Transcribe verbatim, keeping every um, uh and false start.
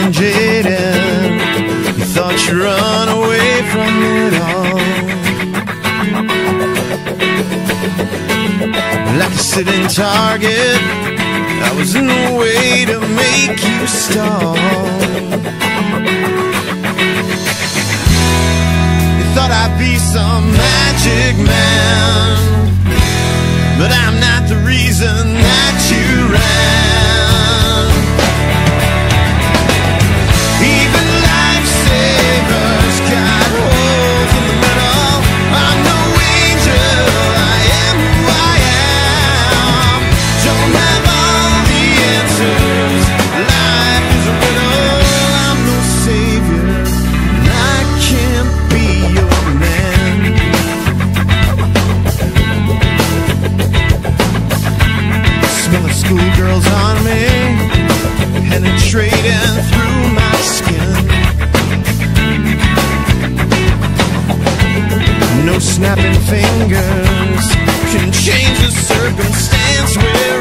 and jaded. You thought you'd run away from it all, like a sitting target. I was in the way to make you stall. You thought I'd be some magic man, but I'm not the reason that you ran. Even lifesavers got holes in the middle. I'm no angel, I am who I am. Don't have all the answers, life is a riddle. I'm no savior, and I can't be your man. Smell of schoolgirls on me, penetrating through my skin. No snapping fingers can change the circumstance we're